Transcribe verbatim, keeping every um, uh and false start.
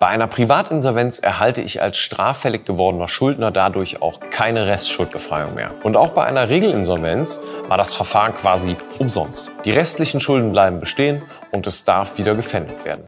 Bei einer Privatinsolvenz erhalte ich als straffällig gewordener Schuldner dadurch auch keine Restschuldbefreiung mehr. Und auch bei einer Regelinsolvenz war das Verfahren quasi umsonst. Die restlichen Schulden bleiben bestehen und es darf wieder gepfändet werden.